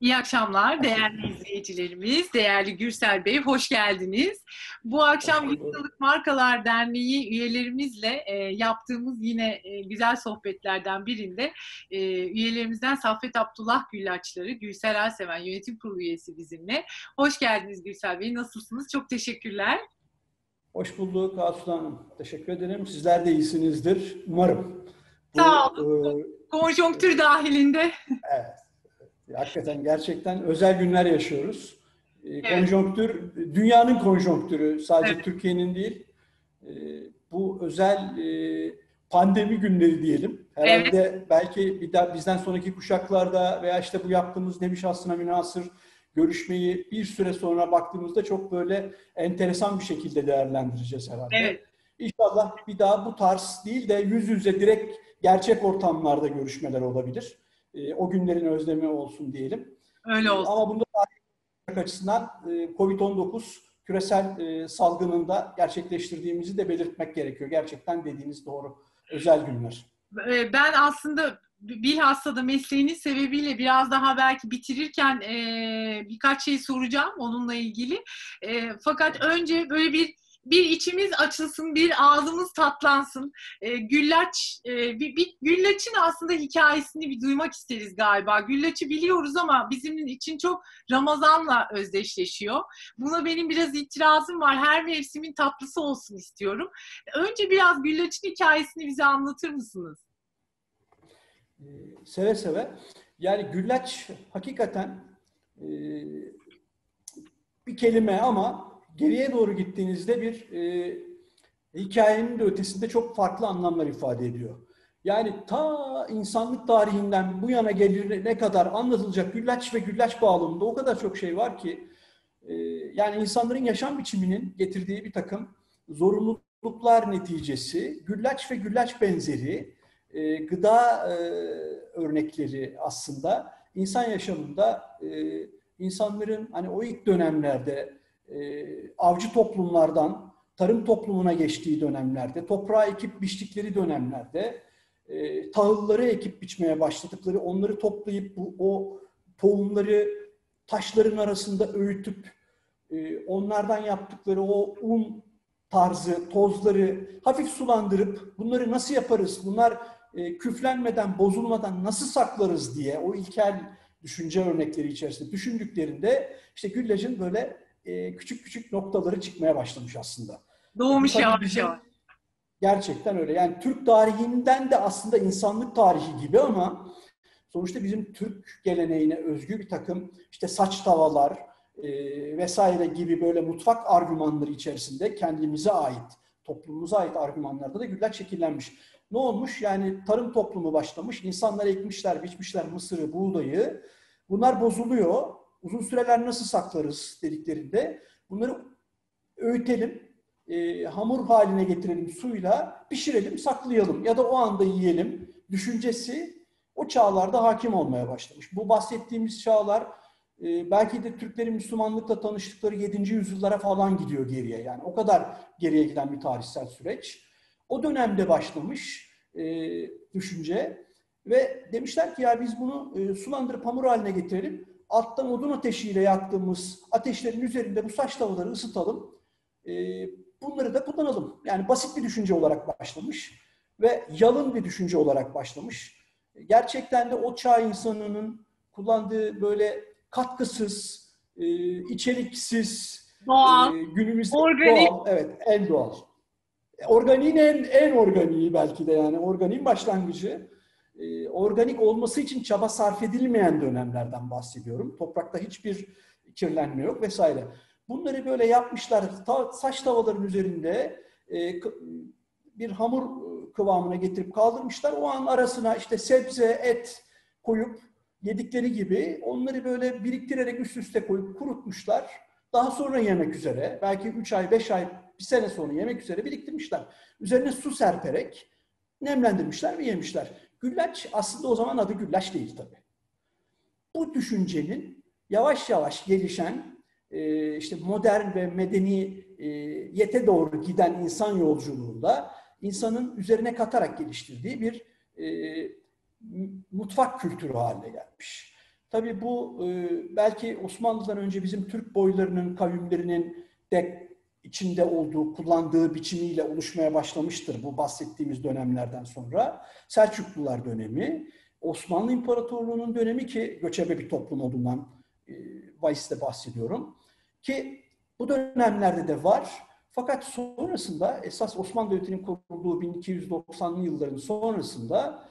İyi akşamlar değerli izleyicilerimiz, değerli Gürsel Bey, hoş geldiniz. Bu akşam Hoş bulduk. Yurttalık Markalar Derneği üyelerimizle yaptığımız yine güzel sohbetlerden birinde üyelerimizden Saffet Abdullah Güllaçları, Gürsel Aseven Yönetim Kurulu üyesi bizimle. Hoş geldiniz Gürsel Bey, nasılsınız? Çok teşekkürler. Hoş bulduk Aslı Hanım. Teşekkür ederim. Sizler de iyisinizdir. Umarım. Sağ Bu olun. Konjonktür dahilinde. evet, hakikaten gerçekten özel günler yaşıyoruz. Evet, Konjonktür, dünyanın konjonktürü, sadece evet, Türkiye'nin değil. E, Bu özel pandemi günleri diyelim. evet. Herhalde belki bir daha bizden sonraki kuşaklarda veya işte bu yaptığımız Nevi Şahsına Münhasır görüşmeyi bir süre sonra baktığımızda çok böyle enteresan bir şekilde değerlendireceğiz herhalde. Evet. İnşallah bir daha bu tarz değil de yüz yüze direkt gerçek ortamlarda görüşmeler olabilir. O günlerin özlemi olsun diyelim. Öyle olsun. Ama bunda açısından COVID-19 küresel salgınında gerçekleştirdiğimizi de belirtmek gerekiyor. Gerçekten dediğiniz doğru. Özel günler. Ben aslında bilhassa da mesleğinin sebebiyle biraz daha belki bitirirken birkaç şey soracağım onunla ilgili. Fakat önce böyle bir içimiz açılsın, bir ağzımız tatlansın. Güllaç, bir güllaçın aslında hikayesini bir duymak isteriz galiba. Güllaçı biliyoruz ama bizim için çok Ramazan'la özdeşleşiyor. Buna benim biraz itirazım var. Her mevsimin tatlısı olsun istiyorum. Önce biraz güllaçın hikayesini bize anlatır mısınız? Seve seve. Yani güllaç hakikaten bir kelime ama geriye doğru gittiğinizde bir hikayenin de ötesinde çok farklı anlamlar ifade ediyor. Yani ta insanlık tarihinden bu yana gelene kadar anlatılacak güllaç ve güllaç bağlamında o kadar çok şey var ki yani insanların yaşam biçiminin getirdiği bir takım zorunluluklar neticesi güllaç ve güllaç benzeri gıda örnekleri aslında insan yaşamında insanların hani o ilk dönemlerde avcı toplumlardan tarım toplumuna geçtiği dönemlerde, toprağı ekip biçtikleri dönemlerde, tahılları ekip biçmeye başladıkları, onları toplayıp o tohumları taşların arasında öğütüp onlardan yaptıkları o un tarzı tozları hafif sulandırıp bunları nasıl yaparız, bunlar küflenmeden, bozulmadan nasıl saklarız diye o ilkel düşünce örnekleri içerisinde düşündüklerinde işte güllacın böyle küçük küçük noktaları çıkmaya başlamış aslında. Bu Doğmuş tabii yavaş bizim yavaş. gerçekten öyle. Yani Türk tarihinden de aslında insanlık tarihi gibi ama sonuçta bizim Türk geleneğine özgü bir takım işte saç tavalar vesaire gibi böyle mutfak argümanları içerisinde kendimize ait, toplumumuza ait argümanlarda da güllaç şekillenmiş. Ne olmuş? Yani tarım toplumu başlamış. İnsanlar ekmişler, biçmişler mısırı, buğdayı. Bunlar bozuluyor. Uzun süreler nasıl saklarız dediklerinde bunları öğütelim, hamur haline getirelim suyla, pişirelim, saklayalım ya da o anda yiyelim düşüncesi o çağlarda hakim olmaya başlamış. Bu bahsettiğimiz çağlar belki de Türklerin Müslümanlıkla tanıştıkları 7. yüzyıllara falan gidiyor geriye. Yani o kadar geriye giden bir tarihsel süreç. O dönemde başlamış düşünce ve demişler ki ya biz bunu sulandırıp hamur haline getirelim. Alttan odun ateşiyle yaktığımız ateşlerin üzerinde bu saç tavaları ısıtalım. Bunları da kullanalım. Yani basit bir düşünce olarak başlamış ve yalın bir düşünce olarak başlamış. Gerçekten de o çağ insanının kullandığı böyle katkısız, içeriksiz, Doğal, günümüzde organik. doğal, evet en doğal. Organiğin en organiği belki de yani organiğin başlangıcı. Organik olması için çaba sarf edilmeyen dönemlerden bahsediyorum. Toprakta hiçbir kirlenme yok vesaire. Bunları böyle yapmışlar. Saç tavaların üzerinde bir hamur kıvamına getirip kaldırmışlar. O an arasına işte sebze, et koyup yedikleri gibi onları böyle biriktirerek üst üste koyup kurutmuşlar. Daha sonra yemek üzere, belki 3 ay, 5 ay, bir sene sonra yemek üzere biriktirmişler. Üzerine su serperek nemlendirmişler ve yemişler. Güllaç aslında o zaman adı güllaç değil tabii. Bu düşüncenin yavaş yavaş gelişen işte modern ve medeniyete doğru giden insan yolculuğunda insanın üzerine katarak geliştirdiği bir mutfak kültürü haline gelmiş. tabii bu belki Osmanlı'dan önce bizim Türk boylarının, kavimlerinin de içinde olduğu, kullandığı biçimiyle oluşmaya başlamıştır bu bahsettiğimiz dönemlerden sonra. Selçuklular dönemi, Osmanlı İmparatorluğu'nun dönemi ki göçebe bir toplum olduğundan bahisle bahsediyorum. Ki bu dönemlerde de var. Fakat sonrasında esas Osmanlı Devleti'nin kurulduğu 1290'lı yılların sonrasında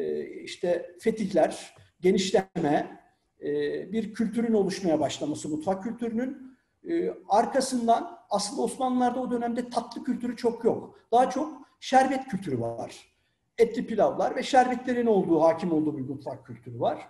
işte fetihler, genişleme, bir kültürün oluşmaya başlaması, mutfak kültürünün arkasından aslında Osmanlılar'da o dönemde tatlı kültürü çok yok. Daha çok şerbet kültürü var. Etli pilavlar ve şerbetlerin olduğu, hakim olduğu bir mutfak kültürü var.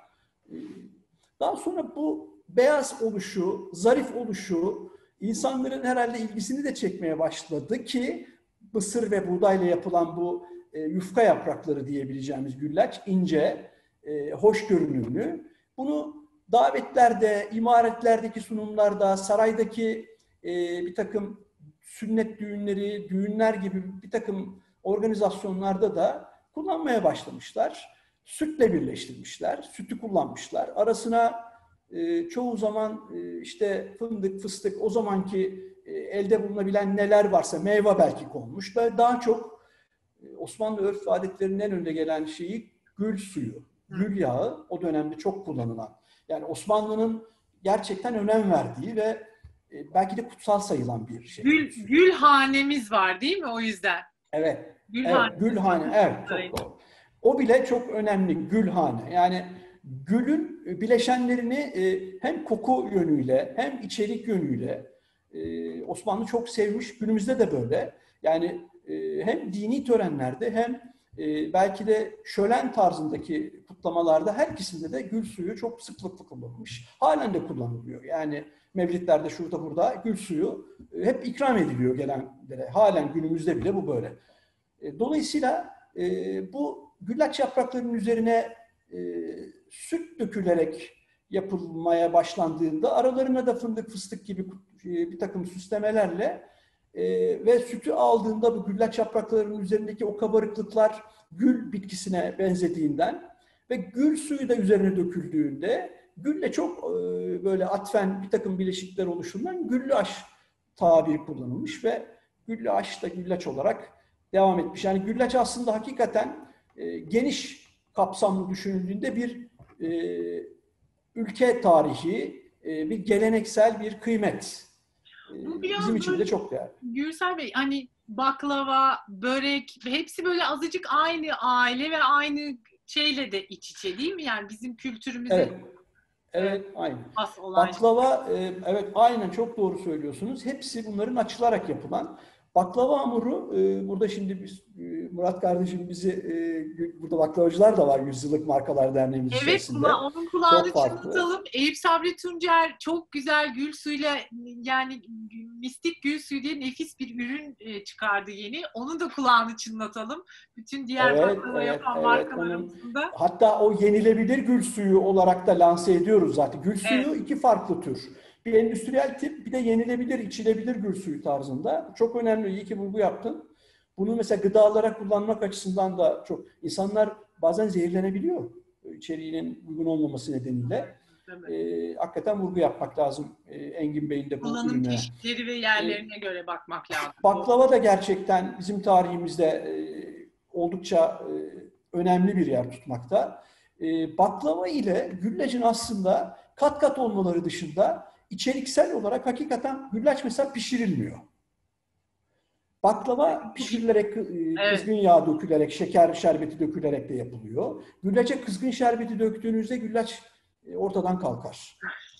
Daha sonra bu beyaz oluşu, zarif oluşu insanların herhalde ilgisini de çekmeye başladı ki mısır ve buğdayla yapılan bu yufka yaprakları diyebileceğimiz güllaç ince, hoş görünümlü. Bunu davetlerde, imaretlerdeki sunumlarda, saraydaki bir takım sünnet düğünleri, düğünler gibi bir takım organizasyonlarda da kullanmaya başlamışlar. Sütle birleştirmişler, sütü kullanmışlar. Arasına çoğu zaman işte fındık, fıstık, o zamanki elde bulunabilen neler varsa meyve belki konmuş. Ve daha çok Osmanlı örf ve adetlerinin en önde gelen şeyi gül suyu, gül yağı o dönemde çok kullanılan. Yani Osmanlı'nın gerçekten önem verdiği ve belki de kutsal sayılan bir şey. Gül hanemiz var değil mi o yüzden? Evet. Gülhane. Evet, gülhane. Evet, çok doğru. O bile çok önemli, gülhane. Yani gülün bileşenlerini hem koku yönüyle hem içerik yönüyle Osmanlı çok sevmiş. Günümüzde de böyle. Yani hem dini törenlerde hem belki de şölen tarzındaki kutlamalarda her ikisinde de gül suyu çok sıklıkla kullanılmış. Halen de kullanılıyor. Yani mevlitlerde şurada burada gül suyu hep ikram ediliyor gelenlere. Halen günümüzde bile bu böyle. Dolayısıyla bu güllaç yapraklarının üzerine süt dökülerek yapılmaya başlandığında aralarına da fındık, fıstık gibi bir takım süslemelerle ve sütü aldığında bu güllaç yapraklarının üzerindeki o kabarıklıklar gül bitkisine benzediğinden ve gül suyu da üzerine döküldüğünde gülle çok böyle atfen bir takım bileşikler oluşundan güllaç tabiri kullanılmış ve güllaç da güllaç olarak devam etmiş. Yani güllaç aslında hakikaten geniş kapsamlı düşünüldüğünde bir ülke tarihi, bir geleneksel bir kıymet. Bizim için de çok değerli. Gürsel Bey, hani baklava, börek hepsi böyle azıcık aynı aile ve aynı şeyle de iç içe değil mi? Yani bizim kültürümüze evet, aynı. has olan baklava, evet aynen çok doğru söylüyorsunuz. Hepsi bunların açılarak yapılan. Baklava hamuru, burada şimdi biz, Murat kardeşim bizi, burada baklavacılar da var Yüzyıllık Markalar Derneğimiz içerisinde. Evet, onun kulağını çınlatalım. Eyüp Sabri Tuncer çok güzel gül suyuyla, yani mistik gül suyu diye nefis bir ürün çıkardı yeni. Onun da kulağını çınlatalım. Bütün diğer baklava yapan markalarımızın da. Hatta o yenilebilir gül suyu olarak da lanse ediyoruz zaten. Gül suyu iki farklı tür. Bir endüstriyel tip, bir de yenilebilir, içilebilir gül suyu tarzında. Çok önemli, iyi ki vurgu yaptın. Bunu mesela gıdalara kullanmak açısından da çok... İnsanlar bazen zehirlenebiliyor içeriğinin uygun olmaması nedeniyle. Hakikaten vurgu yapmak lazım Engin Bey'in de bu ürüne. Kullanım çeşitleri ve yerlerine göre bakmak lazım. Baklava da gerçekten bizim tarihimizde oldukça önemli bir yer tutmakta. Baklava ile güllacın aslında kat kat olmaları dışında içeriksel olarak hakikaten güllaç mesela pişirilmiyor. Baklava pişirilerek, kızgın yağ dökülerek, şeker şerbeti dökülerek de yapılıyor. Güllaça kızgın şerbeti döktüğünüzde güllaç ortadan kalkar.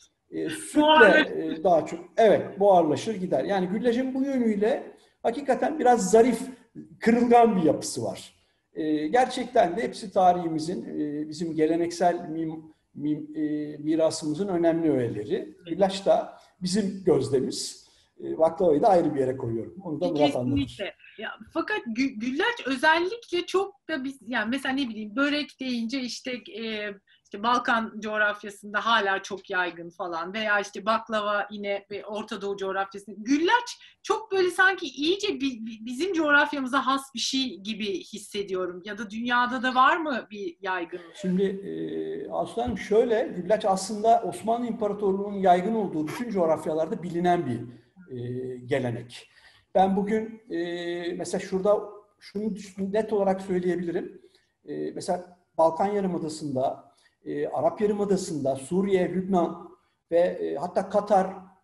Sütle daha çok, buharlaşır gider. Yani güllacın bu yönüyle hakikaten biraz zarif, kırılgan bir yapısı var. Gerçekten de hepsi tarihimizin, bizim geleneksel mirasımızın önemli öğeleri. Güllaç da bizim gözdemiz. Baklavayı da ayrı bir yere koyuyorum. Onu da Murat anlatır. Ya, fakat güllaç özellikle çok da biz, yani mesela ne bileyim börek deyince işte İşte Balkan coğrafyasında hala çok yaygın falan veya işte baklava yine Orta Doğu coğrafyasında. Güllaç çok böyle sanki iyice bizim coğrafyamıza has bir şey gibi hissediyorum. Ya da dünyada da var mı bir yaygınlığı? Şimdi Aslanım şöyle, güllaç aslında Osmanlı İmparatorluğu'nun yaygın olduğu bütün coğrafyalarda bilinen bir gelenek. Ben bugün mesela şurada şunu net olarak söyleyebilirim. Mesela Balkan Yarımadası'nda, Arap Yarımadası'nda, Suriye, Lübnan ve hatta Katar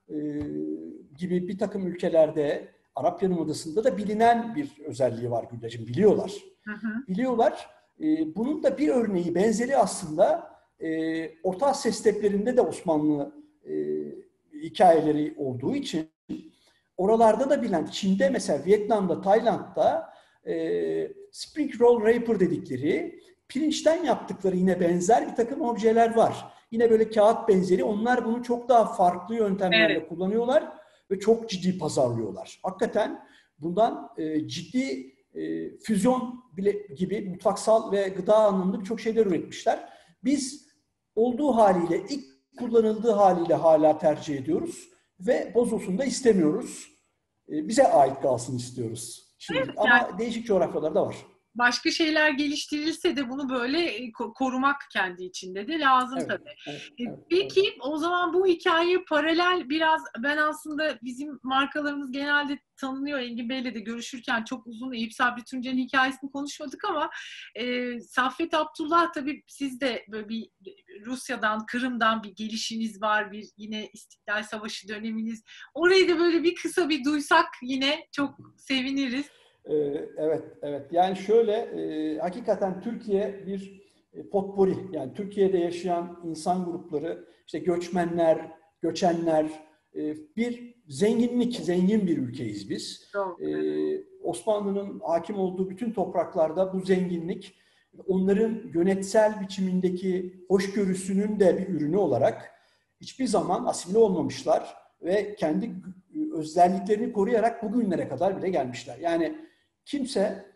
gibi bir takım ülkelerde, Arap Yarımadası'nda da bilinen bir özelliği var güllacın, biliyorlar. Hı hı. Biliyorlar. Bunun da bir örneği, benzeri aslında Orta Asya steplerinde de Osmanlı hikayeleri olduğu için oralarda da bilen, Çin'de mesela, Vietnam'da, Tayland'da spring roll wrapper dedikleri pirinçten yaptıkları yine benzer bir takım objeler var. Yine böyle kağıt benzeri. Onlar bunu çok daha farklı yöntemlerle Evet. kullanıyorlar ve çok ciddi pazarlıyorlar. Hakikaten bundan ciddi füzyon bile gibi mutfaksal ve gıda anlamında birçok şeyler üretmişler. Biz olduğu haliyle, ilk kullanıldığı haliyle hala tercih ediyoruz ve bozulsun da istemiyoruz. Bize ait kalsın istiyoruz şimdilik. Yani Ama değişik coğrafyalarda var. başka şeyler geliştirilse de bunu böyle korumak kendi içinde de lazım Evet, tabii. evet, evet, evet. Peki o zaman bu hikaye paralel biraz, ben aslında bizim markalarımız genelde tanınıyor. Engin Bey'le de görüşürken çok uzun Eyüp Sabri Tuncer'in hikayesini konuşmadık ama Saffet Abdullah, tabii siz de böyle bir Rusya'dan, Kırım'dan bir gelişiniz var. Bir yine İstiklal Savaşı döneminiz. Orayı da böyle bir kısa bir duysak yine çok seviniriz. Evet, evet. Yani şöyle, hakikaten Türkiye bir potpori. Yani Türkiye'de yaşayan insan grupları, işte göçmenler, göçenler, bir zenginlik, zengin bir ülkeyiz biz. Çok. Osmanlı'nın hakim olduğu bütün topraklarda bu zenginlik, onların yönetsel biçimindeki hoşgörüsünün de bir ürünü olarak hiçbir zaman asimile olmamışlar ve kendi özelliklerini koruyarak bugünlere kadar bile gelmişler. Yani kimse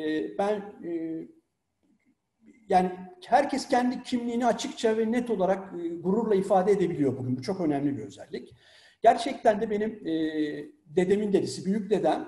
yani herkes kendi kimliğini açıkça ve net olarak gururla ifade edebiliyor bugün. Bu çok önemli bir özellik. Gerçekten de benim dedemin dedesi, büyük dedem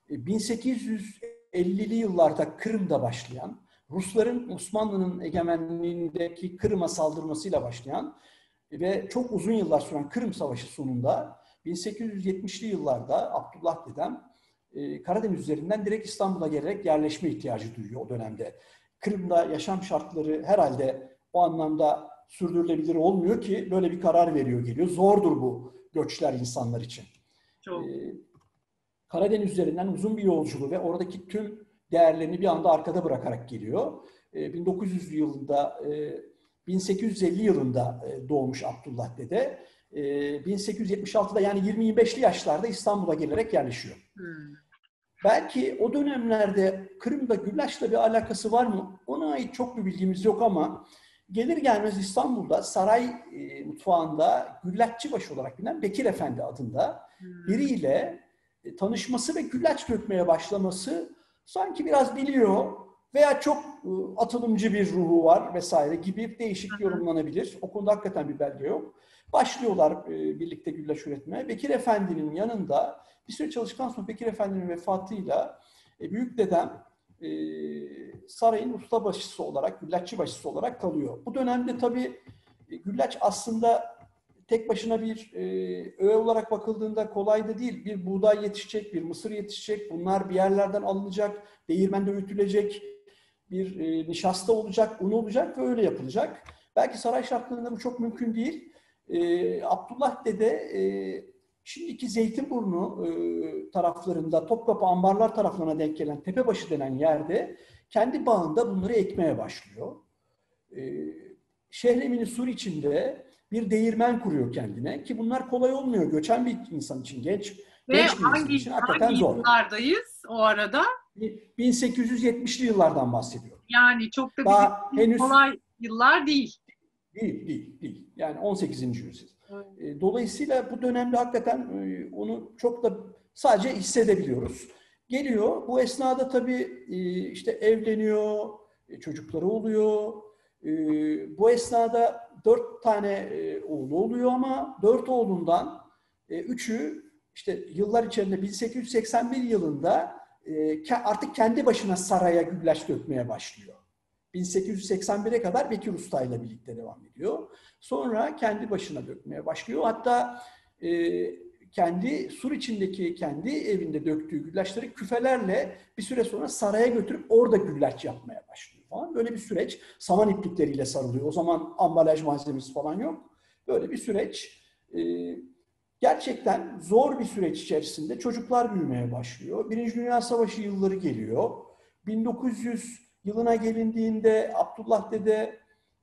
1850'li yıllarda Kırım'da başlayan, Rusların Osmanlı'nın egemenliğindeki Kırım'a saldırmasıyla başlayan ve çok uzun yıllar süren Kırım Savaşı sonunda 1870'li yıllarda Abdullah dedem Karadeniz üzerinden direkt İstanbul'a gelerek yerleşme ihtiyacı duyuyor o dönemde. Kırım'da yaşam şartları herhalde o anlamda sürdürülebilir olmuyor ki böyle bir karar veriyor, geliyor. Zordur bu göçler insanlar için. Çok. Karadeniz üzerinden uzun bir yolculuğu ve oradaki tüm değerlerini bir anda arkada bırakarak geliyor. 1900 yılında, 1850 yılında doğmuş Abdullah Dede. 1876'da, yani 20-25'li yaşlarda İstanbul'a gelerek yerleşiyor. Hmm. Belki o dönemlerde Kırım'da güllaçla bir alakası var mı? Ona ait çok bir bilgimiz yok ama gelir gelmez İstanbul'da saray mutfağında güllaççıbaşı olarak bilinen Bekir Efendi adında Hmm. biriyle tanışması ve güllaç dökmeye başlaması, sanki biraz biliyor veya çok atılımcı bir ruhu var vesaire gibi değişik yorumlanabilir. O konuda hakikaten bir belge yok. Başlıyorlar birlikte güllaç üretmeye. Bekir Efendi'nin yanında bir süre çalıştıktan sonra Bekir Efendi'nin vefatıyla büyük dedem sarayın ustabaşısı olarak, güllaççıbaşısı olarak kalıyor. Bu dönemde tabii güllaç aslında tek başına bir öğe olarak bakıldığında kolay da değil. Bir buğday yetişecek, bir mısır yetişecek. Bunlar bir yerlerden alınacak, değirmende öğütülecek, bir nişasta olacak, un olacak ve öyle yapılacak. Belki saray şartlarında bu çok mümkün değil. Abdullah Dede şimdiki Zeytinburnu taraflarında, Topkapı Ambarlar taraflarına denk gelen Tepebaşı denen yerde kendi bağında bunları ekmeye başlıyor. Şehremini Sur içinde bir değirmen kuruyor kendine, ki bunlar kolay olmuyor. Göçen bir insan için, genç Ve bir insan için hakikaten hangi zor. yıllardayız o arada? 1870'li yıllardan bahsediyorum. Yani çok da bizim Daha için henüz kolay yıllar değil. değil. Yani 18. yüzyıl. Evet. Dolayısıyla bu dönemde hakikaten onu çok da sadece hissedebiliyoruz. Geliyor, bu esnada tabii işte evleniyor, çocukları oluyor. Bu esnada 4 tane oğlu oluyor ama 4 oğlundan 3'ü işte yıllar içerisinde 1881 yılında artık kendi başına saraya güllaç dökmeye başlıyor. 1881'e kadar Bekir Usta ile birlikte devam ediyor. Sonra kendi başına dökmeye başlıyor. Hatta kendi sur içindeki kendi evinde döktüğü güllaçları küfelerle bir süre sonra saraya götürüp orada güllaç yapmaya başlıyor falan. Böyle bir süreç. Saman iplikleriyle sarılıyor. O zaman ambalaj malzemesi falan yok. Böyle bir süreç. Gerçekten zor bir süreç içerisinde çocuklar büyümeye başlıyor. Birinci Dünya Savaşı yılları geliyor. 1900 yılına gelindiğinde Abdullah Dede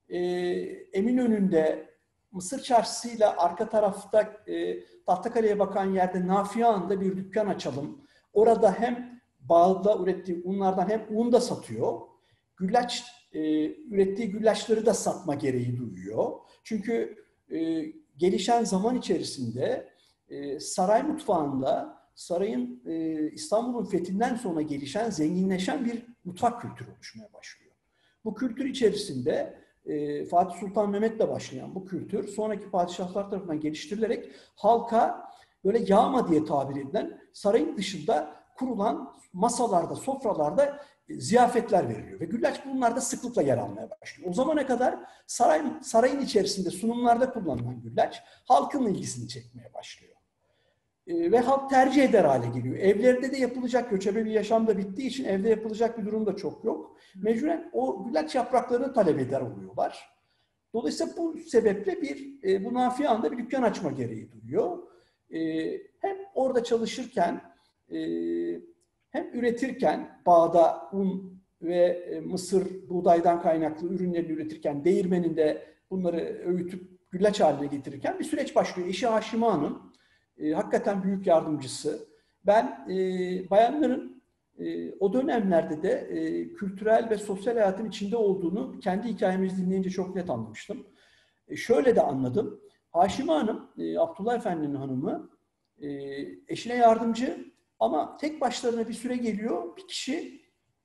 Eminönü'nde Mısır Çarşısı'yla arka tarafta Tahtakale'ye bakan yerde Nafiağan'da bir dükkan açalım. Orada hem bağda ürettiği unlardan hem un da satıyor. Güllaç, ürettiği güllaçları da satma gereği duyuyor. Çünkü gelişen zaman içerisinde saray mutfağında sarayın İstanbul'un fethinden sonra gelişen, zenginleşen bir mutfak kültürü oluşmaya başlıyor. Bu kültür içerisinde Fatih Sultan Mehmet'le başlayan bu kültür sonraki padişahlar tarafından geliştirilerek halka böyle yağma diye tabir edilen sarayın dışında kurulan masalarda, sofralarda ziyafetler veriliyor. Ve güllaç bunlarda sıklıkla yer almaya başlıyor. O zamana kadar sarayın içerisinde sunumlarda kullanılan güllaç halkın ilgisini çekmeye başlıyor. Ve halk tercih eder hale geliyor. Evlerde de yapılacak, göçebe bir yaşam da bittiği için evde yapılacak bir durum da çok yok. Mecburen o güllaç yapraklarını talep eder oluyorlar. Dolayısıyla bu sebeple bu Nafiağan'da bir dükkan açma gereği duyuyor. Hem orada çalışırken hem üretirken bağda un ve mısır, buğdaydan kaynaklı ürünleri üretirken değirmeninde bunları öğütüp güllaç haline getirirken bir süreç başlıyor. Eşi Haşime Hanım hakikaten büyük yardımcısı. Ben bayanların o dönemlerde de kültürel ve sosyal hayatın içinde olduğunu kendi hikayemizi dinleyince çok net anlamıştım. Şöyle de anladım. Haşime Hanım, Abdullah Efendi'nin hanımı, eşine yardımcı ama tek başlarına bir süre geliyor. Bir kişi,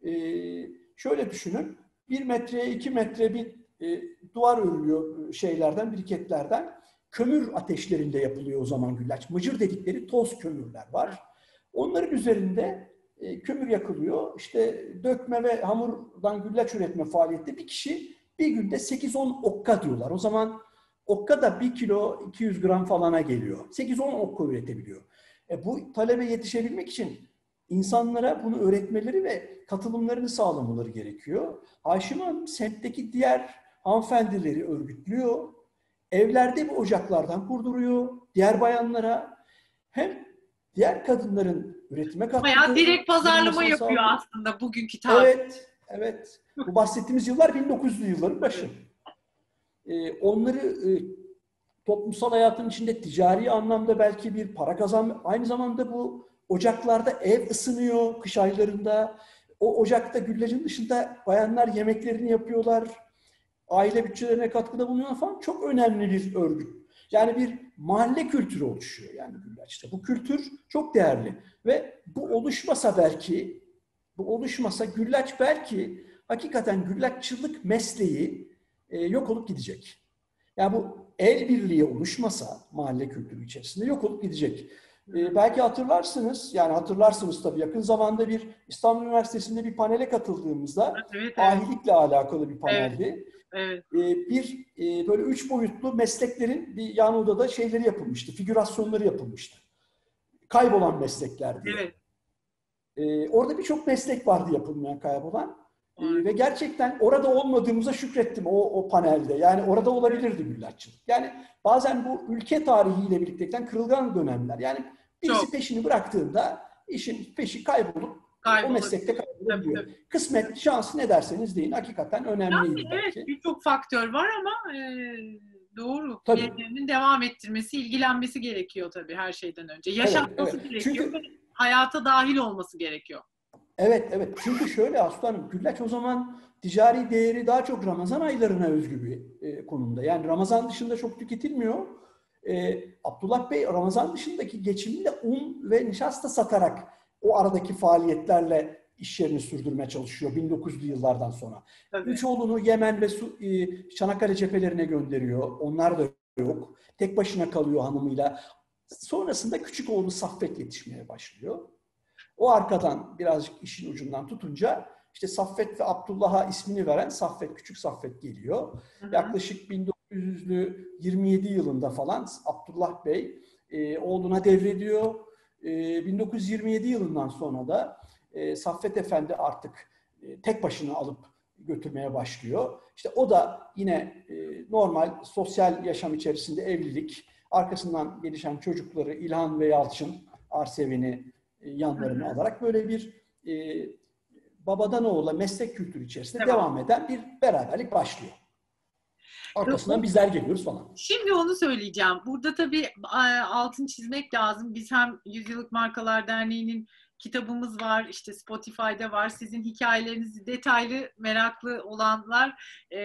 şöyle düşünün, 1 metreye 2 metre bir duvar örülüyor şeylerden, biriketlerden. Kömür ateşlerinde yapılıyor o zaman güllaç. Mıcır dedikleri toz kömürler var. Onların üzerinde kömür yakılıyor. İşte dökme ve hamurdan güllaç üretme faaliyette bir kişi bir günde 8-10 okka diyorlar. O zaman okka da 1 kilo 200 gram falana geliyor. 8-10 okka üretebiliyor. Bu talebe yetişebilmek için insanlara bunu öğretmeleri ve katılımlarını sağlamaları gerekiyor. Haşim Hanım semtteki diğer hanımefendileri örgütlüyor. Evlerde bu ocaklardan kurduruyor. Diğer bayanlara hem diğer kadınların üretime katıldığı... Bayağı direkt pazarlama yapıyor aslında bugünkü tabir. Evet, evet. Bu bahsettiğimiz yıllar 1900'lü yılların başı. Onları toplumsal hayatın içinde ticari anlamda belki bir para kazanma... Aynı zamanda bu ocaklarda ev ısınıyor kış aylarında. O ocakta güllacın dışında bayanlar yemeklerini yapıyorlar. Aile bütçelerine katkıda bulunuyor falan. Çok önemli bir örgüt. Yani bir mahalle kültürü oluşuyor yani güllaçta. Bu kültür çok değerli. Ve bu oluşmasa güllaç belki hakikaten güllaççılık mesleği yok olup gidecek. Yani bu el birliği oluşmasa mahalle kültürü içerisinde yok olup gidecek. Belki hatırlarsınız tabii yakın zamanda bir İstanbul Üniversitesi'nde bir panele katıldığımızda evet. ahilikle alakalı bir paneldi. Evet. Böyle 3 boyutlu mesleklerin bir yan odada şeyleri yapılmıştı, figürasyonları yapılmıştı. Kaybolan meslekler diye. Evet. Orada birçok meslek vardı yapılmayan, kaybolan. Ve gerçekten orada olmadığımıza şükrettim o panelde. Yani orada olabilirdi güllaççılık. Yani bazen bu ülke tarihiyle birlikte kırılgan dönemler. Yani birisi peşini bıraktığında işin peşi kaybolup o meslekte kaybolabiliyor. Kısmet, şans ne derseniz deyin. Hakikaten önemliydi yani, belki. Evet, birçok faktör var ama doğru. Tabii. Birilerinin devam ettirmesi, ilgilenmesi gerekiyor tabii her şeyden önce. Yaşanması gerekiyor ve hayata dahil olması gerekiyor. Evet. Çünkü şöyle aslanım, güllaç o zaman ticari değeri daha çok Ramazan aylarına özgü bir konumda. Yani Ramazan dışında çok tüketilmiyor. Abdullah Bey Ramazan dışındaki geçimini de un ve nişasta satarak o aradaki faaliyetlerle iş yerini sürdürmeye çalışıyor 1900'lü yıllardan sonra. Tabii. Üç oğlunu Yemen ve Çanakkale cephelerine gönderiyor. Onlar da yok. Tek başına kalıyor hanımıyla. Sonrasında küçük oğlu Saffet yetişmeye başlıyor. O arkadan birazcık işin ucundan tutunca işte Saffet ve Abdullah'a ismini veren Saffet, küçük Saffet geliyor. Hı hı. Yaklaşık 1927 yılında falan Abdullah Bey oğluna devrediyor. 1927 yılından sonra da Saffet Efendi artık tek başına alıp götürmeye başlıyor. İşte o da yine normal sosyal yaşam içerisinde evlilik, arkasından gelişen çocukları İlhan ve Yalçın, Arseven'i yanlarına alarak böyle bir babadan oğula meslek kültürü içerisinde devam eden bir beraberlik başlıyor. Arkasından bizler geliyoruz falan. Şimdi onu söyleyeceğim. Burada tabii altını çizmek lazım. Biz hem Yüzyıllık Markalar Derneği'nin kitabımız var, işte Spotify'da var. Sizin hikayelerinizi detaylı, meraklı olanlar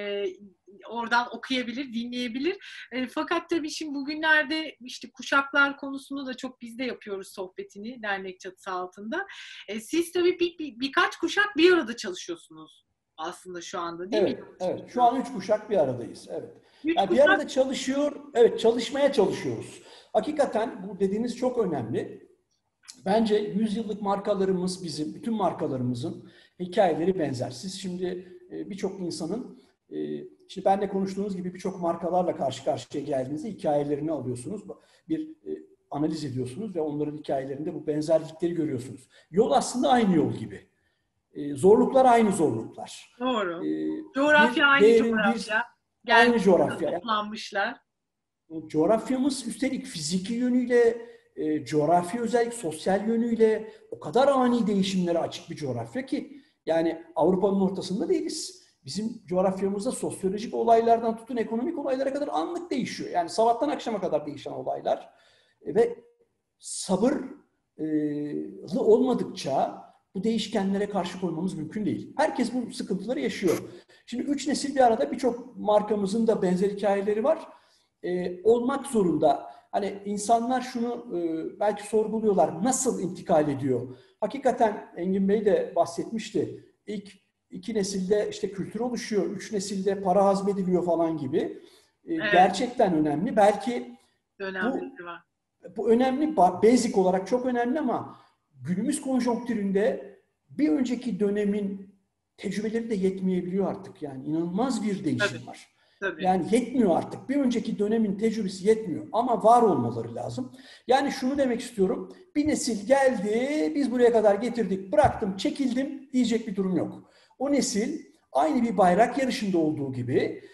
oradan okuyabilir, dinleyebilir. Fakat tabii şimdi bugünlerde işte kuşaklar konusunu da çok biz de yapıyoruz sohbetini dernek çatısı altında. Siz tabii birkaç kuşak bir arada çalışıyorsunuz aslında şu anda, değil mi? Evet. Şu an 3 kuşak bir aradayız. Evet. Yani bir arada çalışıyor, evet, çalışmaya çalışıyoruz. Hakikaten bu dediğiniz çok önemli. Bence 100 yıllık markalarımız bizim, bütün markalarımızın hikayeleri benzer. Siz şimdi birçok insanın, şimdi benle konuştuğunuz gibi birçok markalarla karşı karşıya geldiğinizde hikayelerini alıyorsunuz. Bir analiz ediyorsunuz ve onların hikayelerinde bu benzerlikleri görüyorsunuz. Yol aslında aynı yol gibi. Zorluklar aynı zorluklar. Doğru. Coğrafya aynı coğrafya. Aynı coğrafya. Toplanmışlar. Coğrafyamız üstelik fiziki yönüyle, coğrafi özellik, sosyal yönüyle o kadar ani değişimlere açık bir coğrafya ki yani Avrupa'nın ortasında değiliz. Bizim coğrafyamızda sosyolojik olaylardan tutun ekonomik olaylara kadar anlık değişiyor. Yani sabahtan akşama kadar değişen olaylar ve sabırlı olmadıkça bu değişkenlere karşı koymamız mümkün değil. Herkes bu sıkıntıları yaşıyor. Şimdi 3 nesil bir arada, birçok markamızın da benzer hikayeleri var. Olmak zorunda. Hani insanlar şunu belki sorguluyorlar. Nasıl intikal ediyor? Hakikaten Engin Bey de bahsetmişti. İlk 2 nesilde işte kültür oluşuyor. 3 nesilde para hazmediliyor falan gibi. Evet. Gerçekten önemli. Belki bu önemli. Basic olarak çok önemli ama günümüz konjonktüründe bir önceki dönemin tecrübeleri de yetmeyebiliyor artık. Yani inanılmaz bir değişim var. Tabii. Yani yetmiyor artık. Bir önceki dönemin tecrübesi yetmiyor. Ama var olmaları lazım. Yani şunu demek istiyorum. Bir nesil geldi, biz buraya kadar getirdik, bıraktım, çekildim diyecek bir durum yok. O nesil aynı bir bayrak yarışında olduğu gibi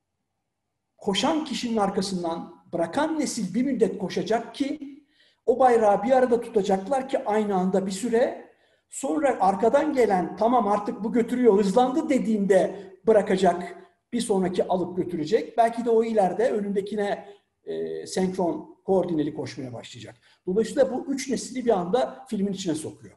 koşan kişinin arkasından bırakan nesil bir müddet koşacak ki o bayrağı bir arada tutacaklar ki aynı anda bir süre, sonra arkadan gelen tamam artık bu götürüyor, hızlandı dediğinde bırakacak, bir sonraki alıp götürecek. Belki de o ileride önündekine senkron, koordineli koşmaya başlayacak. Dolayısıyla bu 3 nesli bir anda filmin içine sokuyor.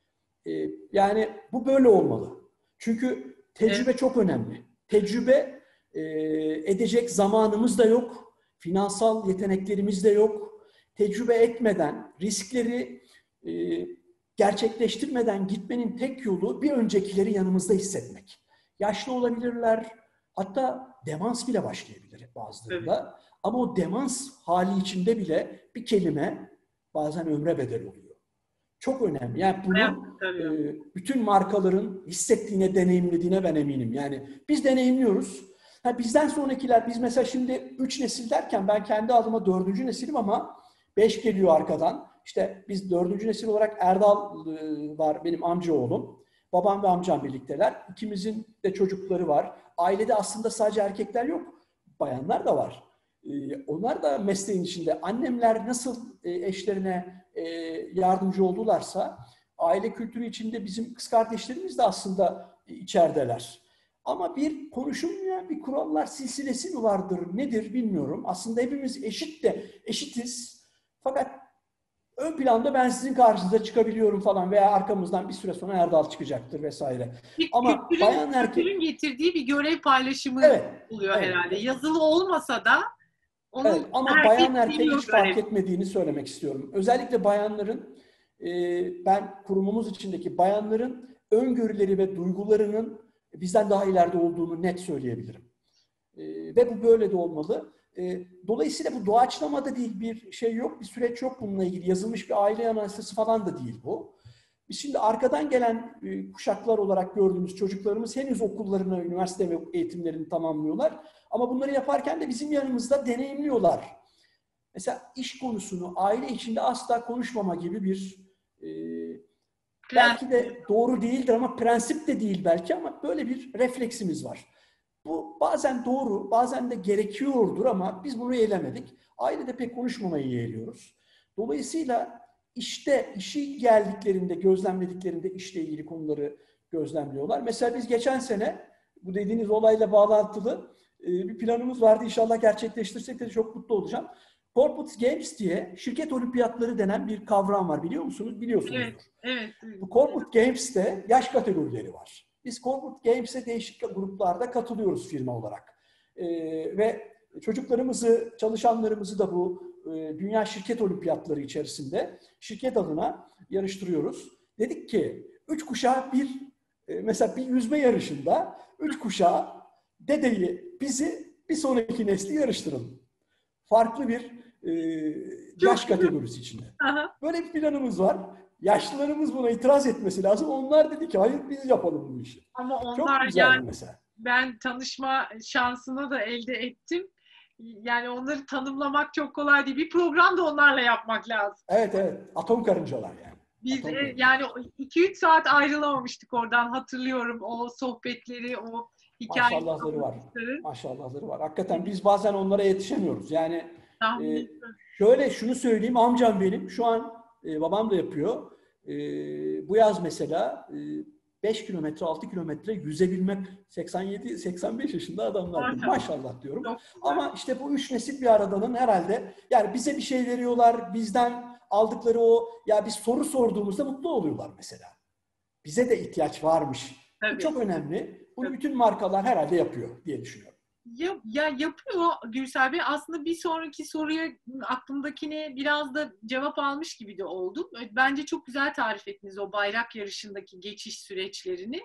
Yani bu böyle olmalı. Çünkü tecrübe çok önemli. Tecrübe edecek zamanımız da yok. Finansal yeteneklerimiz de yok. Tecrübe etmeden, riskleri gerçekleştirmeden gitmenin tek yolu bir öncekileri yanımızda hissetmek. Yaşlı olabilirler, hatta demans bile başlayabilir bazılarında. Evet. Ama o demans hali içinde bile bir kelime bazen ömre bedel oluyor. Çok önemli. Yani bunu bütün markaların hissettiğine, deneyimlediğine ben eminim. Yani biz deneyimliyoruz. Bizden sonrakiler, biz mesela şimdi 3 nesil derken ben kendi adıma 4. nesilim ama 5 geliyor arkadan. İşte biz 4. nesil olarak Erdal var, benim amcaoğlum. Babam ve amcam birlikteler. İkimizin de çocukları var. Ailede aslında sadece erkekler yok. Bayanlar da var. Onlar da mesleğin içinde. Annemler nasıl eşlerine yardımcı oldularsa aile kültürü içinde bizim kız kardeşlerimiz de aslında içerideler. Ama bir konuşulmayan bir kurallar silsilesi mi vardır, nedir bilmiyorum. Aslında hepimiz eşitiz. Fakat ön planda ben sizin karşınıza çıkabiliyorum falan veya arkamızdan bir süre sonra Erdal çıkacaktır vesaire. Ama bayan erkek... Kültürün getirdiği bir görev paylaşımı oluyor herhalde. Yazılı olmasa da onun ama bayan erkek hiç fark etmediğini söylemek istiyorum. Özellikle bayanların, ben kurumumuz içindeki bayanların öngörüleri ve duygularının bizden daha ileride olduğunu net söyleyebilirim. Ve bu böyle de olmalı. Dolayısıyla bu doğaçlamada değil, bir şey yok, bir süreç yok bununla ilgili. Yazılmış bir aile analizi falan da değil bu. Biz şimdi arkadan gelen kuşaklar olarak gördüğümüz çocuklarımız henüz okullarını, üniversite ve eğitimlerini tamamlıyorlar. Ama bunları yaparken de bizim yanımızda deneyimliyorlar. Mesela iş konusunu aile içinde asla konuşmama gibi bir belki de doğru değildir ama prensip de değil belki, ama böyle bir refleksimiz var. Bu bazen doğru, bazen de gerekiyordur ama biz bunu eylemedik. Ailede pek konuşmamayı yeğliyoruz. Dolayısıyla işi geldiklerinde, gözlemlediklerinde işle ilgili konuları gözlemliyorlar. Mesela biz geçen sene bu dediğiniz olayla bağlantılı bir planımız vardı. İnşallah gerçekleştirsek de çok mutlu olacağım. Corporate Games diye şirket olimpiyatları denen bir kavram var. Biliyor musunuz? Biliyorsunuzdur. Evet, evet. Bu Corporate Games'te yaş kategorileri var. Biz Corporate Games'e değişik gruplarda katılıyoruz firma olarak. Ve çocuklarımızı, çalışanlarımızı da bu dünya şirket olimpiyatları içerisinde şirket adına yarıştırıyoruz. Dedik ki 3 kuşağı mesela bir yüzme yarışında 3 kuşağı bizi bir sonraki nesli yarıştıralım. Farklı bir yaş kategorisi içinde. Aha. Böyle bir planımız var. Yaşlılarımız buna itiraz etmesi lazım. Onlar dedi ki hayır, biz yapalım bu işi. Ama onlar çok güzel mesela. Ben tanışma şansını da elde ettim. Yani onları tanımlamak çok kolay değil. Bir program da onlarla yapmak lazım. Evet, evet. Atom karıncalar yani. Biz yani 2-3 saat ayrılamamıştık oradan, hatırlıyorum o sohbetleri, o hikayeleri. Maşallahları var. Maşallahları var. Hakikaten biz bazen onlara yetişemiyoruz. Yani şöyle şunu söyleyeyim, amcam benim şu an babam da yapıyor. Bu yaz mesela 5 kilometre, 6 kilometre yüzebilmek, 87-85 yaşında adamlar. Maşallah diyorum. Ama işte bu 3 nesil bir aradanın herhalde, yani bize bir şey veriyorlar, bizden aldıkları ya biz soru sorduğumuzda mutlu oluyorlar mesela. Bize de ihtiyaç varmış. Tabii. Bu çok önemli. Bunu bütün markalar herhalde yapıyor diye düşünüyorum. Ya yapıyor Gürsel Bey. Aslında bir sonraki soruya, aklımdakine biraz da cevap almış gibi de oldum. Bence çok güzel tarif ettiniz o bayrak yarışındaki geçiş süreçlerini.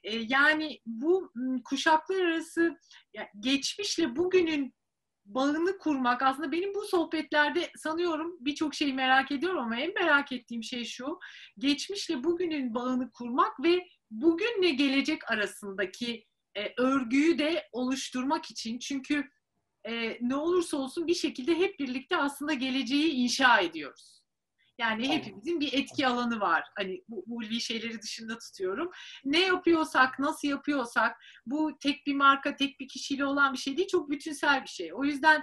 Yani bu kuşaklar arası geçmişle bugünün bağını kurmak, aslında benim bu sohbetlerde sanıyorum birçok şeyi merak ediyorum ama en merak ettiğim şey şu: geçmişle bugünün bağını kurmak ve bugünle gelecek arasındaki örgüyü de oluşturmak için. Çünkü ne olursa olsun bir şekilde hep birlikte aslında geleceği inşa ediyoruz. Yani hepimizin bir etki alanı var. Hani bu ulvi şeyleri dışında tutuyorum. Ne yapıyorsak, nasıl yapıyorsak, bu tek bir marka, tek bir kişiyle olan bir şey değil, çok bütünsel bir şey. O yüzden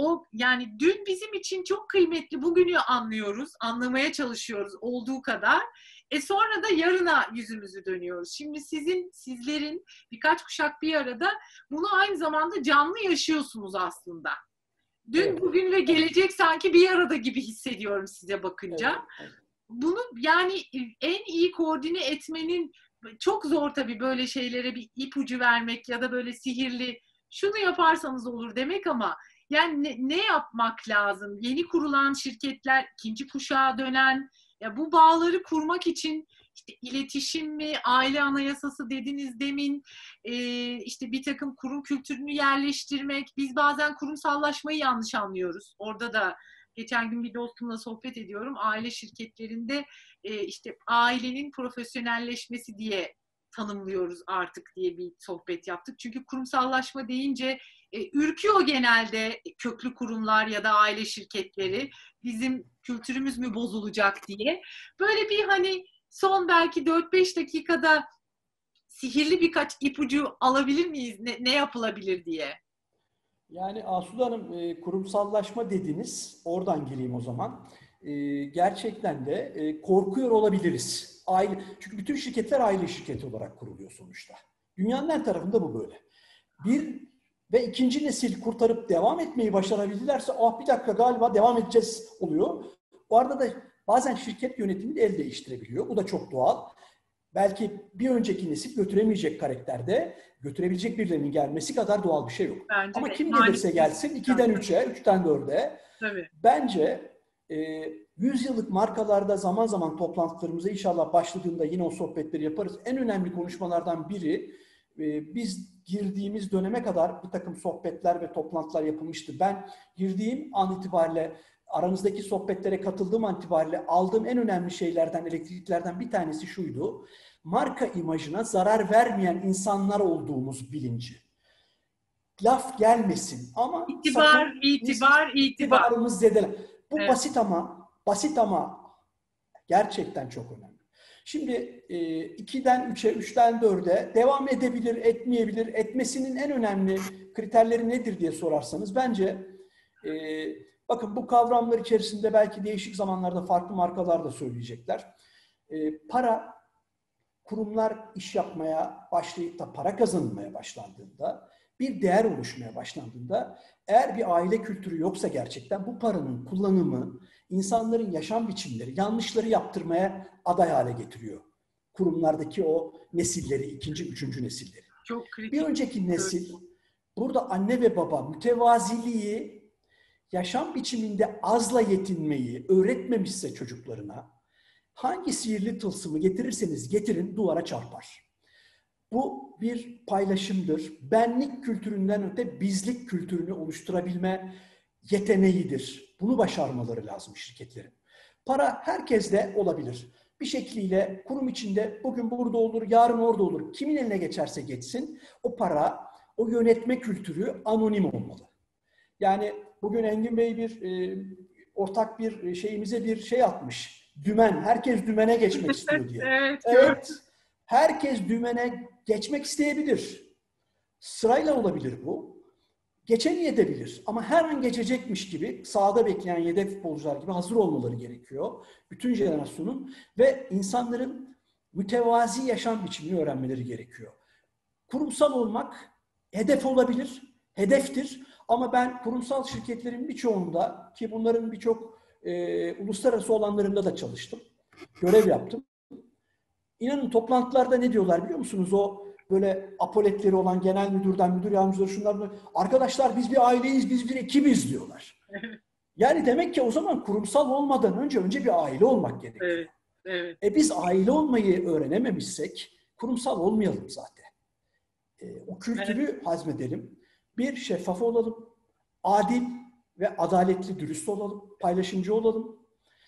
yani dün bizim için çok kıymetli, bugünü anlıyoruz, anlamaya çalışıyoruz olduğu kadar. Sonra da yarına yüzümüzü dönüyoruz. Şimdi sizlerin birkaç kuşak bir arada bunu aynı zamanda canlı yaşıyorsunuz aslında. Dün, bugün ve gelecek sanki bir arada gibi hissediyorum size bakınca. Bunu yani en iyi koordine etmenin, çok zor tabii böyle şeylere bir ipucu vermek ya da böyle sihirli şunu yaparsanız olur demek, ama yani ne yapmak lazım? Yeni kurulan şirketler, ikinci kuşağa dönen, ya bu bağları kurmak için işte iletişim mi, aile anayasası dediniz demin, işte bir takım kurum kültürünü yerleştirmek. Biz bazen kurumsallaşmayı yanlış anlıyoruz. Orada da geçen gün bir dostumla sohbet ediyorum. Aile şirketlerinde işte ailenin profesyonelleşmesi diye tanımlıyoruz artık diye bir sohbet yaptık. Çünkü kurumsallaşma deyince ürküyor genelde köklü kurumlar ya da aile şirketleri. Bizim kültürümüz mü bozulacak diye. Böyle bir hani son belki 4-5 dakikada sihirli birkaç ipucu alabilir miyiz? Ne yapılabilir diye. Yani Asude Hanım, kurumsallaşma dediniz. Oradan gireyim o zaman. Gerçekten de korkuyor olabiliriz. Çünkü bütün şirketler aile şirketi olarak kuruluyor sonuçta. Dünyanın her tarafında bu böyle. Bir ve ikinci nesil kurtarıp devam etmeyi başarabildilerse bir dakika galiba devam edeceğiz oluyor. Bu arada da bazen şirket yönetimi de el değiştirebiliyor. Bu da çok doğal. Belki bir önceki nesil götüremeyecek karakterde, götürebilecek birilerinin gelmesi kadar doğal bir şey yok. Bence ama kim gelirse gelsin 2'den 3'e, 3'ten 4'e. Bence 100 yıllık markalarda zaman zaman toplantılarımıza inşallah başladığında yine o sohbetleri yaparız. En önemli konuşmalardan biri, biz girdiğimiz döneme kadar bir takım sohbetler ve toplantılar yapılmıştı. Ben girdiğim an itibariyle, aranızdaki sohbetlere katıldığım an itibariyle aldığım en önemli şeylerden, elektriklerden bir tanesi şuydu: marka imajına zarar vermeyen insanlar olduğumuz bilinci. Laf gelmesin ama itibarımız zedelen. Bu evet. Basit ama gerçekten çok önemli. Şimdi 2'den 3'e, 3'ten 4'e devam edebilir, etmeyebilir. Etmesinin en önemli kriterleri nedir diye sorarsanız, bence bakın bu kavramlar içerisinde belki değişik zamanlarda farklı markalar da söyleyecekler. Para, kurumlar iş yapmaya başlayıp da para kazanılmaya başlandığında, bir değer oluşmaya başlandığında, eğer bir aile kültürü yoksa gerçekten bu paranın kullanımı insanların yaşam biçimleri, yanlışları yaptırmaya aday hale getiriyor. Kurumlardaki o nesilleri, ikinci, üçüncü nesilleri. Çok kritik. Bir önceki nesil, burada anne ve baba mütevaziliği, yaşam biçiminde azla yetinmeyi öğretmemişse çocuklarına, hangi sihirli tılsımı getirirseniz getirin duvara çarpar. Bu bir paylaşımdır. Benlik kültüründen öte bizlik kültürünü oluşturabilme yeteneğidir. Bunu başarmaları lazım şirketlerin. Para herkeste olabilir. Bir şekliyle kurum içinde bugün burada olur, yarın orada olur. Kimin eline geçerse geçsin, o para, o yönetme kültürü anonim olmalı. Yani bugün Engin Bey ortak bir şeyimize bir şey atmış. Dümen, herkes dümene geçmek istiyor diye. Evet. Herkes dümene geçmek isteyebilir. Sırayla olabilir bu. Geçemeyebilir. Ama her an geçecekmiş gibi sahada bekleyen yedek futbolcular gibi hazır olmaları gerekiyor. Bütün jenerasyonun ve insanların mütevazi yaşam biçimini öğrenmeleri gerekiyor. Kurumsal olmak hedef olabilir, hedeftir. Ama ben kurumsal şirketlerin birçoğunda, ki bunların birçok uluslararası olanlarında da çalıştım, görev yaptım. İnanın toplantılarda ne diyorlar biliyor musunuz? O böyle apoletleri olan genel müdürden, müdür yardımcıları, şunlar, arkadaşlar biz bir aileyiz, biz bir ekibiz diyorlar. Yani demek ki o zaman kurumsal olmadan önce bir aile olmak gerekiyor. Evet, evet. Biz aile olmayı öğrenememişsek kurumsal olmayalım zaten. O kültürü hazmedelim. Bir, şeffaf olalım. Adil ve adaletli, dürüst olalım. Paylaşımcı olalım.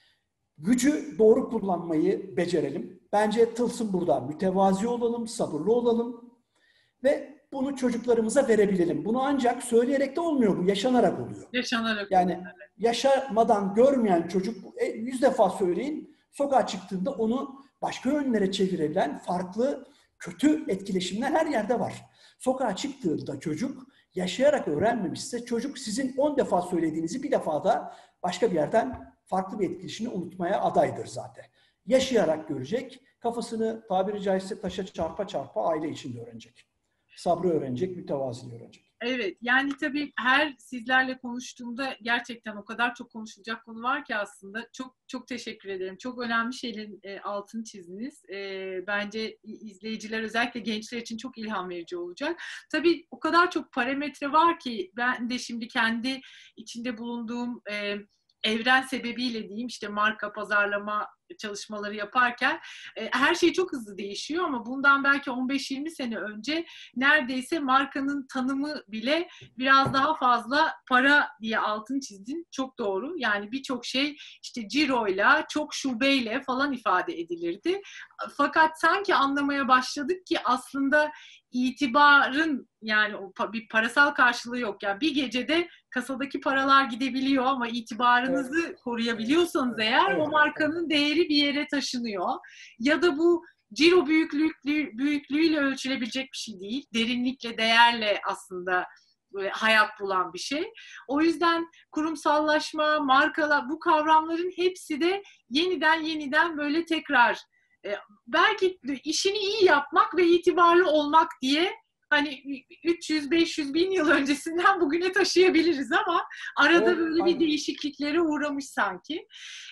Gücü doğru kullanmayı becerelim. Bence tılsım burada. Mütevazi olalım, sabırlı olalım ve bunu çocuklarımıza verebilelim. Bunu ancak söyleyerek de olmuyor, bu yaşanarak oluyor. Yaşanarak. Yani yaşamadan görmeyen çocuk 100 defa söyleyin, sokağa çıktığında onu başka yönlere çevirebilen farklı kötü etkileşimler her yerde var. Sokağa çıktığında çocuk yaşayarak öğrenmemişse, çocuk sizin 10 defa söylediğinizi bir defa da başka bir yerden farklı bir etkileşimini unutmaya adaydır zaten. Yaşayarak görecek, kafasını tabiri caizse taşa çarpa çarpa aile içinde öğrenecek. Sabrı öğrenecek, mütevaziliği öğrenecek. Evet, yani tabii her sizlerle konuştuğumda gerçekten o kadar çok konuşulacak konu var ki aslında. Çok çok teşekkür ederim. Çok önemli şeylerin altını çizdiniz. Bence izleyiciler, özellikle gençler için çok ilham verici olacak. Tabii o kadar çok parametre var ki ben de şimdi kendi içinde bulunduğum evren sebebiyle diyeyim, işte marka, pazarlama çalışmaları yaparken her şey çok hızlı değişiyor ama bundan belki 15-20 sene önce neredeyse markanın tanımı bile biraz daha fazla para diye altını çizdin. Çok doğru. Yani birçok şey işte ciroyla, çok şubeyle falan ifade edilirdi. Fakat sanki anlamaya başladık ki aslında itibarın, yani bir parasal karşılığı yok. Yani bir gecede kasadaki paralar gidebiliyor ama itibarınızı koruyabiliyorsanız eğer o markanın değeri bir yere taşınıyor. Ya da bu ciro büyüklüğüyle ölçülebilecek bir şey değil. Derinlikle, değerle aslında hayat bulan bir şey. O yüzden kurumsallaşma, markalar, bu kavramların hepsi de yeniden böyle tekrar belki işini iyi yapmak ve itibarlı olmak diye hani 300-500 bin yıl öncesinden bugüne taşıyabiliriz ama arada Evet, böyle bir aynen. değişikliklere uğramış sanki.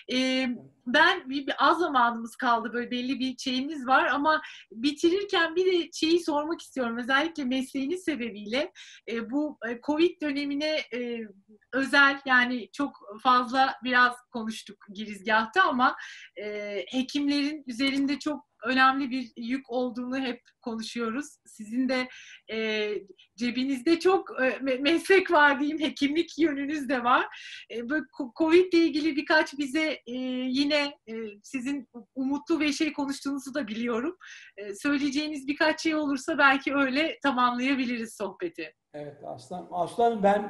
Ben az zamanımız kaldı, böyle belli bir şeyimiz var ama bitirirken bir de şeyi sormak istiyorum. Özellikle mesleğiniz sebebiyle bu Covid dönemine özel, yani çok fazla biraz konuştuk girizgahta ama hekimlerin üzerinde çok önemli bir yük olduğunu hep konuşuyoruz. Sizin de e, cebinizde çok meslek var diyeyim, hekimlik yönünüz de var. Böyle Covid ile ilgili birkaç bize yine sizin umutlu ve şey konuştuğunuzu da biliyorum. Söyleyeceğiniz birkaç şey olursa belki öyle tamamlayabiliriz sohbeti. Evet Aslan. Aslan, ben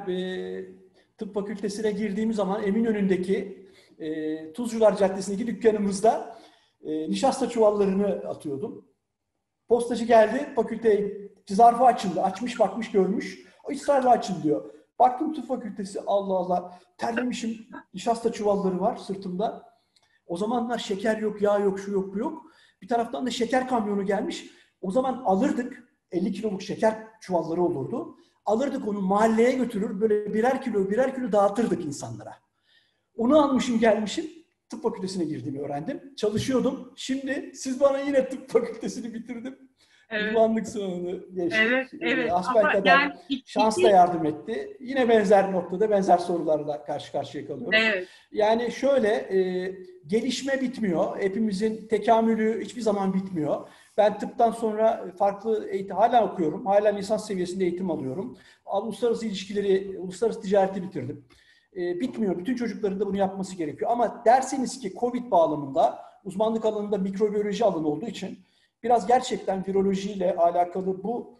tıp fakültesine girdiğim zaman Eminönü'ndeki Tuzcular Caddesi'ndeki dükkanımızda nişasta çuvallarını atıyordum. Postacı geldi, fakülteye zarfı açıldı. Açmış, bakmış, görmüş. O ısrarla açın diyor. Baktım tıp fakültesi, Allah Allah. Terlemişim, nişasta çuvalları var sırtımda. O zamanlar şeker yok, yağ yok, şu yok, bu yok. Bir taraftan da şeker kamyonu gelmiş. O zaman alırdık, 50 kiloluk şeker çuvalları olurdu. Alırdık onu, mahalleye götürür, böyle birer kilo birer kilo dağıtırdık insanlara. Onu almışım, gelmişim. Tıp fakültesine girdiğimi öğrendim. Çalışıyordum. Şimdi siz bana yine tıp fakültesini bitirdim. Evet, Uzmanlık sınavını evet, geçtik. evet. Ama Hasbelkader yani şans da yardım etti. Yine benzer noktada benzer sorularla karşı karşıya kalıyoruz. evet. Yani şöyle, gelişme bitmiyor. Hepimizin tekamülü hiçbir zaman bitmiyor. Ben tıptan sonra farklı eğitim hala okuyorum. Hala lisans seviyesinde eğitim alıyorum. Uluslararası ilişkileri, uluslararası ticareti bitirdim. Bitmiyor. Bütün çocukların da bunu yapması gerekiyor. Ama derseniz ki Covid bağlamında uzmanlık alanında mikrobiyoloji alanı olduğu için biraz gerçekten virolojiyle alakalı bu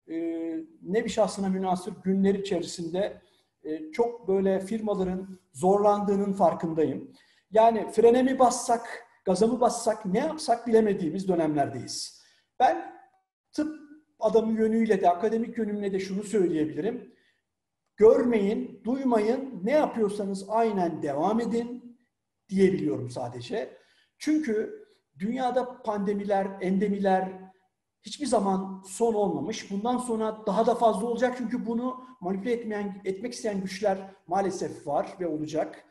nevi şahsına münasır günler içerisinde çok böyle firmaların zorlandığının farkındayım. Yani frene mi bassak, gaza mı bassak, ne yapsak bilemediğimiz dönemlerdeyiz. Ben tıp adamı yönüyle de, akademik yönümle de şunu söyleyebilirim. Görmeyin, duymayın, ne yapıyorsanız aynen devam edin diyebiliyorum sadece. Çünkü dünyada pandemiler, endemiler hiçbir zaman son olmamış. Bundan sonra daha da fazla olacak çünkü bunu manipüle etmek isteyen güçler maalesef var ve olacak.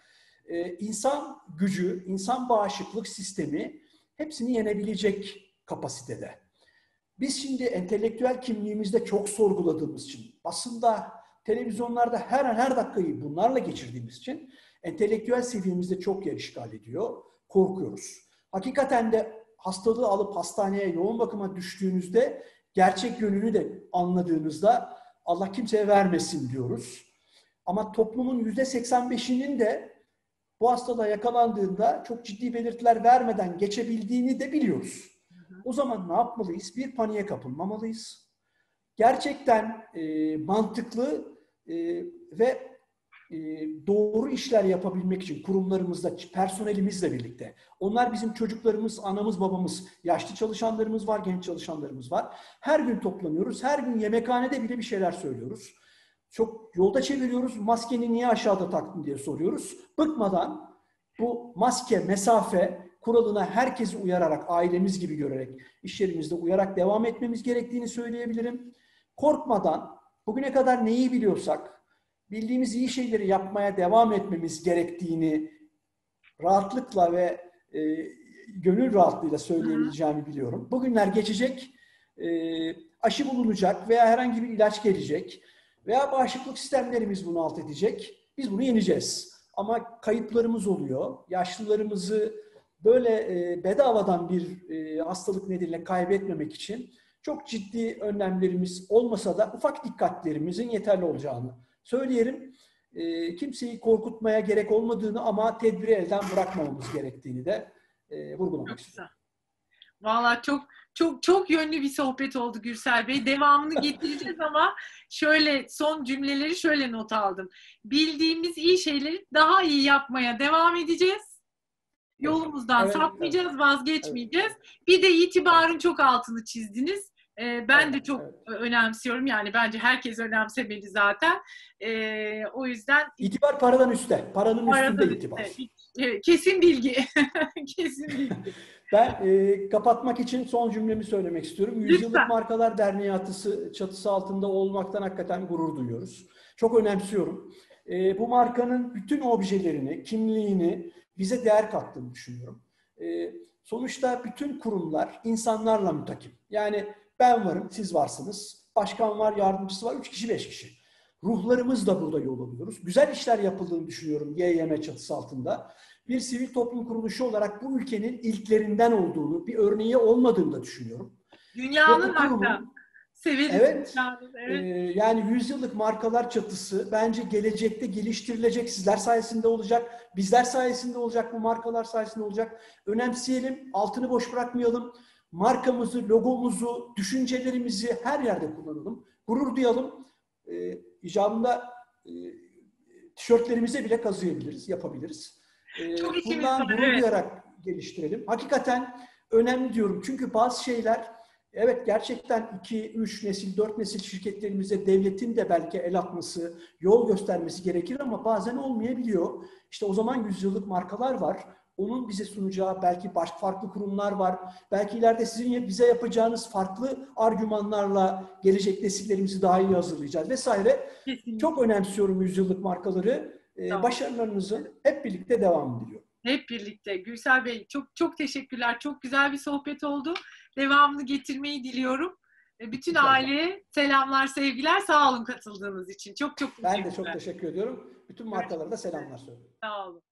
İnsan gücü, insan bağışıklık sistemi hepsini yenebilecek kapasitede. Biz şimdi entelektüel kimliğimizde çok sorguladığımız için, basında, televizyonlarda her an her dakikayı bunlarla geçirdiğimiz için entelektüel seviyemizde çok yer işgal ediyor. Korkuyoruz. Hakikaten de hastalığı alıp hastaneye, yoğun bakıma düştüğünüzde gerçek yönünü de anladığınızda Allah kimseye vermesin diyoruz. Ama toplumun %85'inin de bu hastalığa yakalandığında çok ciddi belirtiler vermeden geçebildiğini de biliyoruz. O zaman ne yapmalıyız? Bir paniğe kapılmamalıyız. Gerçekten mantıklı ve doğru işler yapabilmek için kurumlarımızda, personelimizle birlikte. Onlar bizim çocuklarımız, anamız, babamız, yaşlı çalışanlarımız var, genç çalışanlarımız var. Her gün toplanıyoruz, her gün yemekhanede bile bir şeyler söylüyoruz. Çok yolda çeviriyoruz, maskeni niye aşağıda taktın diye soruyoruz. Bıkmadan bu maske, mesafe kuralına herkesi uyararak, ailemiz gibi görerek, iş yerimizde uyarak devam etmemiz gerektiğini söyleyebilirim. Korkmadan, bugüne kadar neyi biliyorsak, bildiğimiz iyi şeyleri yapmaya devam etmemiz gerektiğini rahatlıkla ve gönül rahatlığıyla söyleyebileceğimi biliyorum. Bugünler geçecek, aşı bulunacak veya herhangi bir ilaç gelecek veya bağışıklık sistemlerimiz bunu alt edecek. Biz bunu yeneceğiz. Ama kayıplarımız oluyor. Yaşlılarımızı böyle bedavadan bir hastalık nedeniyle kaybetmemek için çok ciddi önlemlerimiz olmasa da ufak dikkatlerimizin yeterli olacağını söyleyelim. Kimseyi korkutmaya gerek olmadığını ama tedbiri elden bırakmamamız gerektiğini de vurgulamak istiyorum. Vallahi çok yönlü bir sohbet oldu Gürsel Bey. Devamını getireceğiz ama şöyle son cümleleri şöyle not aldım. Bildiğimiz iyi şeyleri daha iyi yapmaya devam edeceğiz. Yolumuzdan sapmayacağız, vazgeçmeyeceğiz. Bir de itibarın çok altını çizdiniz. Ben Evet, de çok evet. önemsiyorum. Yani bence herkes önemsemeli zaten. O yüzden İtibar paradan üstte. Paranın üstünde aradan itibar. işte kesin bilgi. Kesin bilgi. Ben kapatmak için son cümlemi söylemek istiyorum. Yüzyıllık Lütfen. Markalar Derneği çatısı altında olmaktan hakikaten gurur duyuyoruz. Çok önemsiyorum. Bu markanın bütün objelerini, kimliğini bize değer kattığını düşünüyorum. Sonuçta bütün kurumlar insanlarla mütakip. Yani ben varım, siz varsınız. Başkan var, yardımcısı var. 3 kişi, 5 kişi. Ruhlarımız da burada yol alıyoruz. Güzel işler yapıldığını düşünüyorum YYM çatısı altında. Bir sivil toplum kuruluşu olarak bu ülkenin ilklerinden olduğunu, bir örneği olmadığını da düşünüyorum. Ve Dünyanın bu hatta. kurumun, Severiz evet, dünyanın. Evet. yani yüzyıllık markalar çatısı bence gelecekte geliştirilecek, sizler sayesinde olacak, bizler sayesinde olacak, bu markalar sayesinde olacak. Önemseyelim, altını boş bırakmayalım. Markamızı, logomuzu, düşüncelerimizi her yerde kullanalım. Gurur duyalım. İcabında tişörtlerimize bile kazıyabiliriz, yapabiliriz. Çok işimiz Bundan var. gurur Evet. duyarak geliştirelim. Hakikaten önemli diyorum. Çünkü bazı şeyler, evet, gerçekten 2, 3 nesil, 4 nesil şirketlerimize devletin de belki el atması, yol göstermesi gerekir ama bazen olmayabiliyor. İşte o zaman yüzyıllık markalar var. Onun bize sunacağı belki farklı kurumlar var. Belki ileride sizin bize yapacağınız farklı argümanlarla gelecek nesillerimizi daha iyi hazırlayacağız vesaire. Çok Kesinlikle. önemsiyorum yüzyıllık markaları. Tamam. Başarılarınızın hep birlikte devamını diliyorum. Hep birlikte. Gürsel Bey çok çok teşekkürler. Çok güzel bir sohbet oldu. Devamını getirmeyi diliyorum. Bütün İnşallah. aileye selamlar, sevgiler. Sağ olun katıldığınız için. Çok çok Ben de çok teşekkürler. teşekkür ediyorum. Bütün Görüşmek markalara da üzere. selamlar söylüyorum. Sağ olun.